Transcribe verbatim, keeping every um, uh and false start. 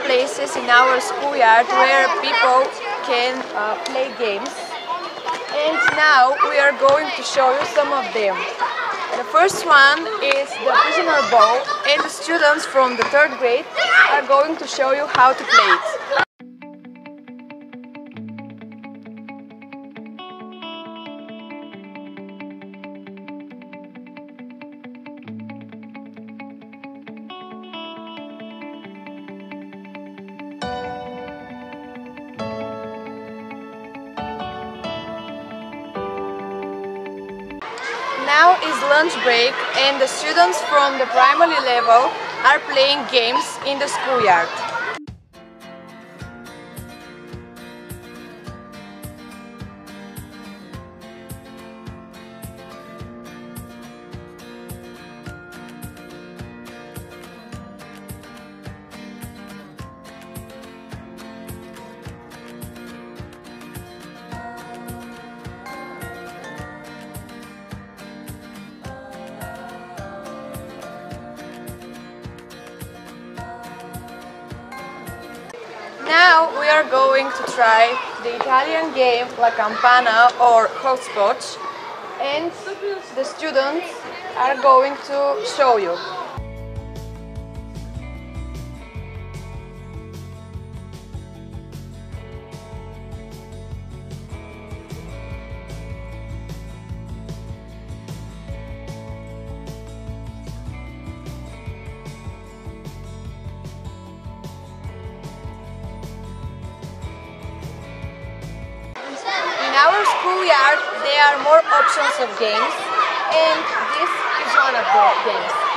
places in our schoolyard where people can uh, play games, and now we are going to show you some of them. The first one is the prisoner ball, and the students from the third grade are going to show you how to play it. Now is lunch break, and the students from the primary level are playing games in the schoolyard. Now we are going to try the Italian game La Campana or Hopscotch, and the students are going to show you. In our schoolyard there are more options of games, and this is one of the games.